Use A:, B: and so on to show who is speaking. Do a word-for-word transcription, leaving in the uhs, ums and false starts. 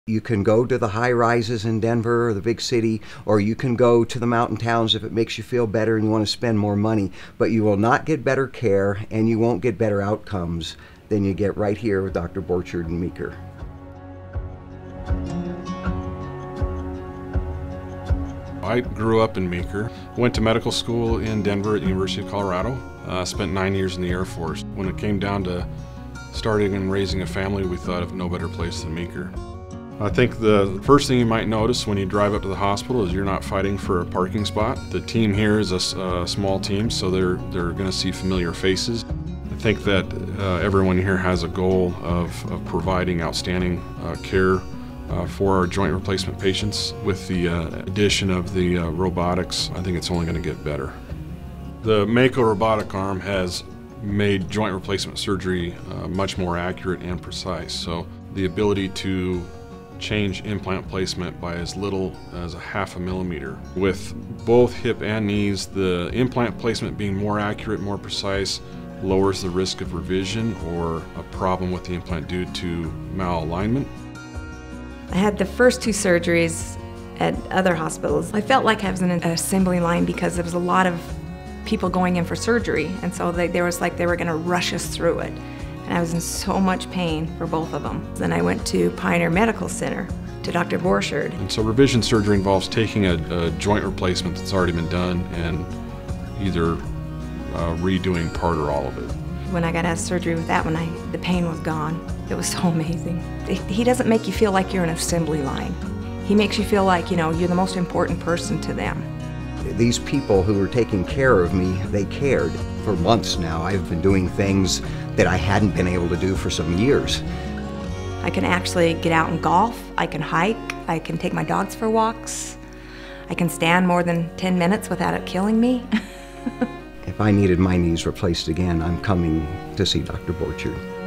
A: You can go to the high rises in Denver or the big city, or you can go to the mountain towns if it makes you feel better and you want to spend more money, but you will not get better care and you won't get better outcomes than you get right here with Doctor Borchard and Meeker.
B: I grew up in Meeker, went to medical school in Denver at the University of Colorado, uh, spent nine years in the Air Force. When it came down to starting and raising a family, we thought of no better place than Meeker. I think the first thing you might notice when you drive up to the hospital is you're not fighting for a parking spot. The team here is a, a small team, so they're, they're going to see familiar faces. I think that uh, everyone here has a goal of, of providing outstanding uh, care uh, for our joint replacement patients. With the uh, addition of the uh, robotics, I think it's only going to get better. The Mako robotic arm has made joint replacement surgery uh, much more accurate and precise. So the ability to change implant placement by as little as a half a millimeter. With both hip and knees, the implant placement being more accurate, more precise, lowers the risk of revision or a problem with the implant due to malalignment.
C: I had the first two surgeries at other hospitals. I felt like I was in an assembly line because there was a lot of people going in for surgery, and so they, there was like they were going to rush us through it. And I was in so much pain for both of them. Then I went to Pioneer Medical Center to Doctor Borchard.
B: And so revision surgery involves taking a, a joint replacement that's already been done and either uh, redoing part or all of it.
C: When I got out of surgery with that one, I, the pain was gone. It was so amazing. He doesn't make you feel like you're an assembly line. He makes you feel like, you know, you're the most important person to them.
A: These people who were taking care of me, they cared. For months now, I've been doing things that I hadn't been able to do for some years.
C: I can actually get out and golf, I can hike, I can take my dogs for walks, I can stand more than ten minutes without it killing me.
A: If I needed my knees replaced again, I'm coming to see Doctor Borchard.